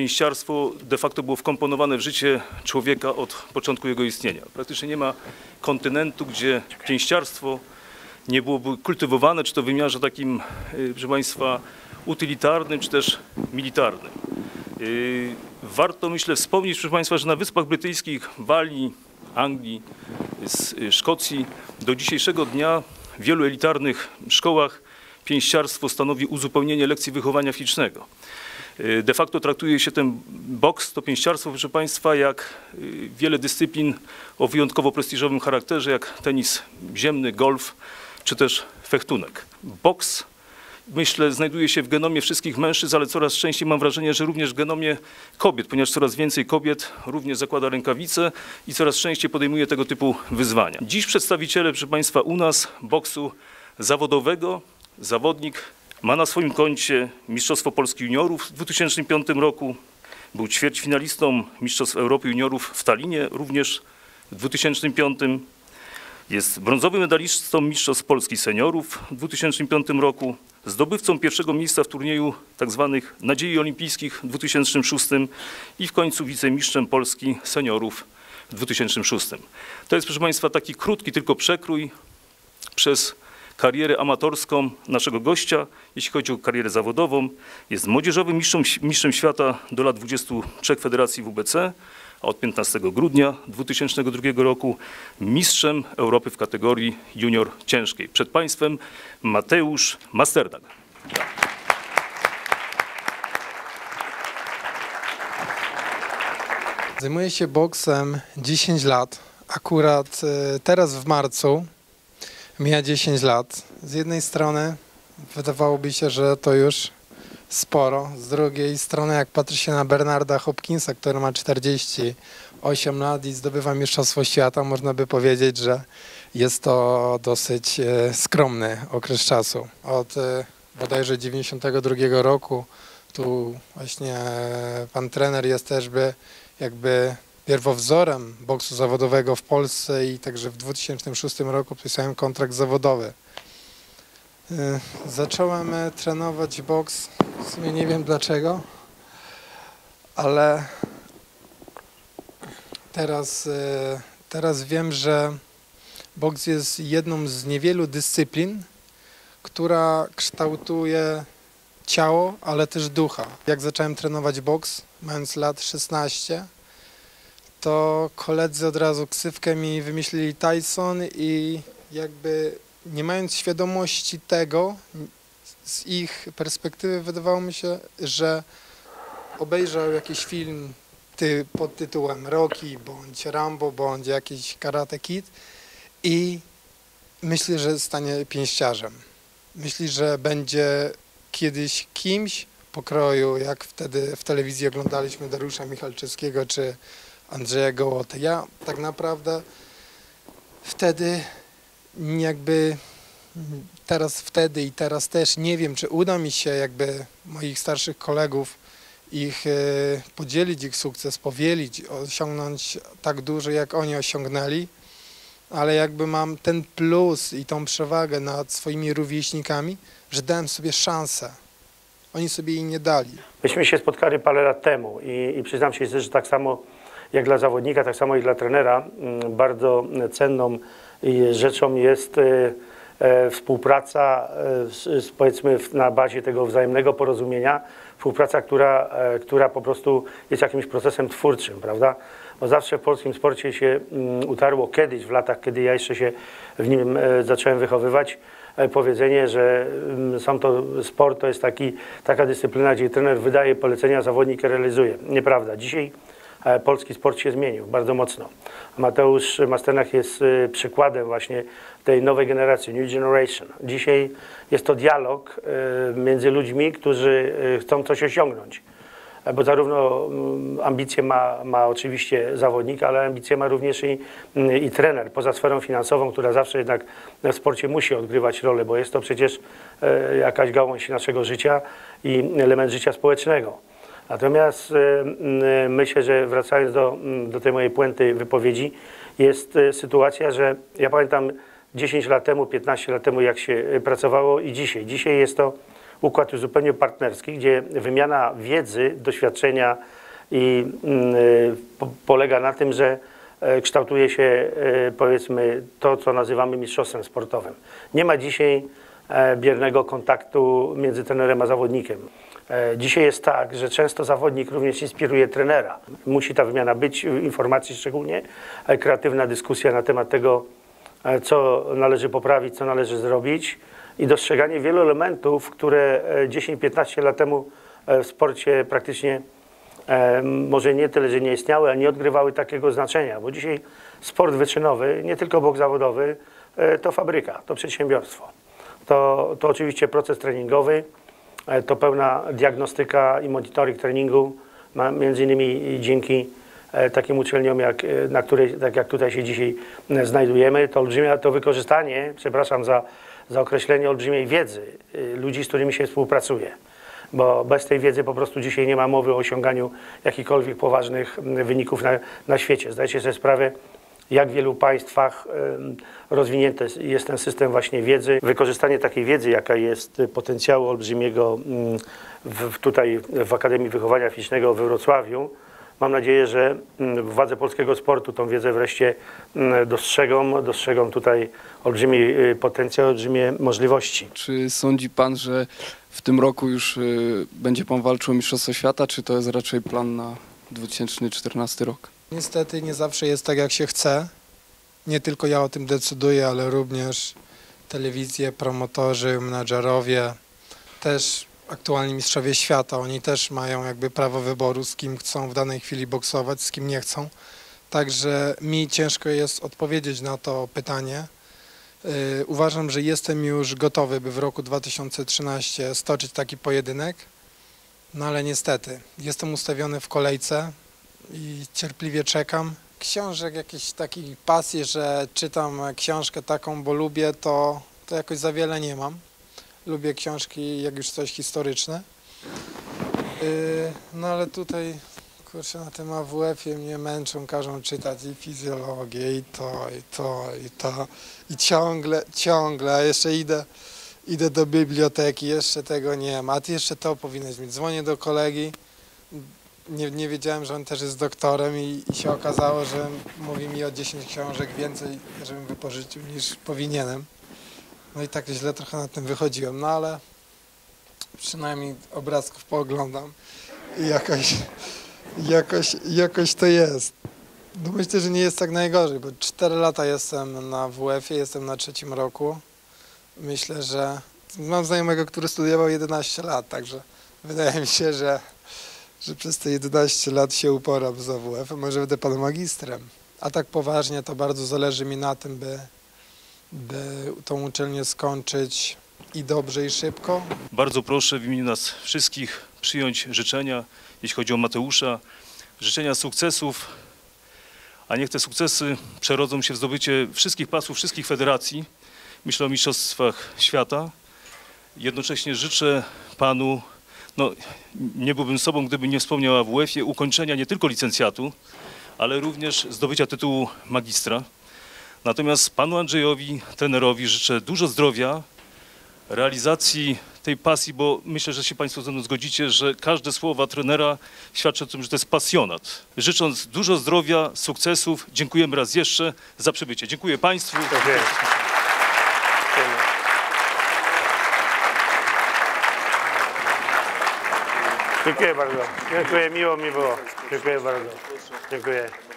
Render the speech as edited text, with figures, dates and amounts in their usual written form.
pięściarstwo de facto było wkomponowane w życie człowieka od początku jego istnienia. Praktycznie nie ma kontynentu, gdzie pięściarstwo nie byłoby kultywowane, czy to w wymiarze takim, proszę Państwa, utylitarnym, czy też militarnym. Warto, myślę, wspomnieć, proszę Państwa, że na Wyspach Brytyjskich, Walii, Anglii, Szkocji do dzisiejszego dnia w wielu elitarnych szkołach pięściarstwo stanowi uzupełnienie lekcji wychowania fizycznego. De facto traktuje się ten boks, to pięściarstwo, proszę Państwa, jak wiele dyscyplin o wyjątkowo prestiżowym charakterze, jak tenis ziemny, golf, czy też fechtunek. Boks, myślę, znajduje się w genomie wszystkich mężczyzn, ale coraz częściej mam wrażenie, że również w genomie kobiet, ponieważ coraz więcej kobiet również zakłada rękawice i coraz częściej podejmuje tego typu wyzwania. Dziś przedstawiciele, proszę Państwa, u nas boksu zawodowego, zawodnik ma na swoim koncie Mistrzostwo Polski Juniorów w 2005 roku, był ćwierćfinalistą Mistrzostw Europy Juniorów w Tallinie również w 2005. Jest brązowym medalistą Mistrzostw Polski Seniorów w 2005 roku, zdobywcą pierwszego miejsca w turnieju tzw. Nadziei Olimpijskich w 2006 i w końcu wicemistrzem Polski Seniorów w 2006. To jest, proszę Państwa, taki krótki tylko przekrój przez karierę amatorską naszego gościa, jeśli chodzi o karierę zawodową. Jest młodzieżowym mistrzem świata do lat 23 Federacji WBC, a od 15 grudnia 2002 roku mistrzem Europy w kategorii junior ciężkiej. Przed Państwem Mateusz Masterdag. Zajmuję się boksem 10 lat. Akurat teraz w marcu mija 10 lat. Z jednej strony wydawałoby się, że to już sporo. Z drugiej strony, jak patrzy się na Bernarda Hopkinsa, który ma 48 lat i zdobywa Mistrzostwo Świata, można by powiedzieć, że jest to dosyć skromny okres czasu. Od bodajże 92 roku tu właśnie pan trener jest też jakby pierwowzorem boksu zawodowego w Polsce i także w 2006 roku podpisałem kontrakt zawodowy. Zacząłem trenować boks, w sumie nie wiem dlaczego, ale teraz wiem, że boks jest jedną z niewielu dyscyplin, która kształtuje ciało, ale też ducha. Jak zacząłem trenować boks, mając lat 16, to koledzy od razu ksywkę mi wymyślili Tyson i jakby nie mając świadomości tego, z ich perspektywy wydawało mi się, że obejrzał jakiś film pod tytułem Rocky, bądź Rambo, bądź jakiś Karate Kid i myśli, że stanie pięściarzem. Myśli, że będzie kiedyś kimś pokroju, jak wtedy w telewizji oglądaliśmy Dariusza Michalczewskiego czy Andrzeja Gołotę. Ja tak naprawdę wtedy jakby wtedy i teraz też nie wiem, czy uda mi się jakby moich starszych kolegów podzielić ich sukces, powielić, osiągnąć tak dużo, jak oni osiągnęli, ale jakby mam ten plus i tą przewagę nad swoimi rówieśnikami, że dałem sobie szansę. Oni sobie jej nie dali. Myśmy się spotkali parę lat temu i przyznam się, że tak samo jak dla zawodnika, tak samo i dla trenera bardzo cenną rzeczą jest współpraca, powiedzmy na bazie tego wzajemnego porozumienia, współpraca, która po prostu jest jakimś procesem twórczym, prawda? Bo zawsze w polskim sporcie się utarło kiedyś, w latach, kiedy ja jeszcze się w nim zacząłem wychowywać, powiedzenie, że sport to jest taka dyscyplina, gdzie trener wydaje polecenia, zawodnik je realizuje. Nieprawda. Dzisiaj polski sport się zmienił bardzo mocno. Mateusz Masternak jest przykładem właśnie tej nowej generacji, New Generation. Dzisiaj jest to dialog między ludźmi, którzy chcą coś osiągnąć. Bo zarówno ambicje ma oczywiście zawodnik, ale ambicje ma również i trener, poza sferą finansową, która zawsze jednak w sporcie musi odgrywać rolę, bo jest to przecież jakaś gałąź naszego życia i element życia społecznego. Natomiast myślę, że wracając do tej mojej puenty wypowiedzi, jest sytuacja, że ja pamiętam 10 lat temu, 15 lat temu, jak się pracowało i dzisiaj. Dzisiaj jest to układ już zupełnie partnerski, gdzie wymiana wiedzy, doświadczenia i polega na tym, że kształtuje się, powiedzmy, to, co nazywamy mistrzostwem sportowym. Nie ma dzisiaj biernego kontaktu między trenerem a zawodnikiem. Dzisiaj jest tak, że często zawodnik również inspiruje trenera. Musi ta wymiana być, informacji szczególnie, kreatywna dyskusja na temat tego, co należy poprawić, co należy zrobić i dostrzeganie wielu elementów, które 10-15 lat temu w sporcie praktycznie może nie tyle, że nie istniały, ale nie odgrywały takiego znaczenia, bo dzisiaj sport wyczynowy, nie tylko boks zawodowy, to fabryka, to przedsiębiorstwo. To oczywiście proces treningowy, to pełna diagnostyka i monitoring treningu, między innymi dzięki takim uczelniom, tak jak tutaj się dzisiaj znajdujemy, to wykorzystanie, przepraszam za określenie, olbrzymiej wiedzy ludzi, z którymi się współpracuje. Bo bez tej wiedzy po prostu dzisiaj nie ma mowy o osiąganiu jakichkolwiek poważnych wyników na świecie. Zdajcie sobie sprawę, jak w wielu państwach rozwinięty jest ten system właśnie wiedzy. Wykorzystanie takiej wiedzy, jaka jest potencjału olbrzymiego tutaj w Akademii Wychowania Fizycznego we Wrocławiu. Mam nadzieję, że władze polskiego sportu tą wiedzę wreszcie dostrzegą tutaj olbrzymi potencjał, olbrzymie możliwości. Czy sądzi pan, że w tym roku już będzie pan walczył o Mistrzostwo Świata, czy to jest raczej plan na 2014 rok? Niestety nie zawsze jest tak, jak się chce. Nie tylko ja o tym decyduję, ale również telewizje, promotorzy, menadżerowie, też aktualni mistrzowie świata. Oni też mają jakby prawo wyboru, z kim chcą w danej chwili boksować, z kim nie chcą. Także mi ciężko jest odpowiedzieć na to pytanie. Uważam, że jestem już gotowy, by w roku 2013 stoczyć taki pojedynek, no ale niestety jestem ustawiony w kolejce i cierpliwie czekam. Książek, jakiejś takiej pasji, że czytam książkę taką, bo lubię, to jakoś za wiele nie mam. Lubię książki, jak już coś historyczne. No ale tutaj, kurczę, na tym AWF-ie mnie męczą, każą czytać i fizjologię, i to. I ciągle, a jeszcze idę do biblioteki, jeszcze tego nie ma. A ty jeszcze to powinieneś mieć. Dzwonię do kolegi, nie wiedziałem, że on też jest doktorem i się okazało, że mówi mi o 10 książek więcej, żebym wypożyczył, niż powinienem. No i tak źle trochę na tym wychodziłem, no ale przynajmniej obrazków pooglądam i jakoś to jest. No myślę, że nie jest tak najgorzej, bo 4 lata jestem na WF-ie, jestem na 3. roku. Myślę, że mam znajomego, który studiował 11 lat, także wydaje mi się, że przez te 11 lat się uporam z AWF-em, może będę pan magistrem. A tak poważnie to bardzo zależy mi na tym, by tą uczelnię skończyć i dobrze, i szybko. Bardzo proszę w imieniu nas wszystkich przyjąć życzenia, jeśli chodzi o Mateusza, życzenia sukcesów, a niech te sukcesy przerodzą się w zdobycie wszystkich pasów, wszystkich federacji. Myślę o Mistrzostwach Świata. Jednocześnie życzę panu, nie byłbym sobą, gdybym nie wspomniał o AWF-ie, ukończenia nie tylko licencjatu, ale również zdobycia tytułu magistra. Natomiast panu Andrzejowi, trenerowi, życzę dużo zdrowia, realizacji tej pasji, bo myślę, że się państwo ze mną zgodzicie, że każde słowa trenera świadczy o tym, że to jest pasjonat. Życząc dużo zdrowia, sukcesów, dziękujemy raz jeszcze za przybycie. Dziękuję państwu. Dziękuję bardzo. Dziękuję, miło mi było. Dziękuję bardzo. Dziękuję.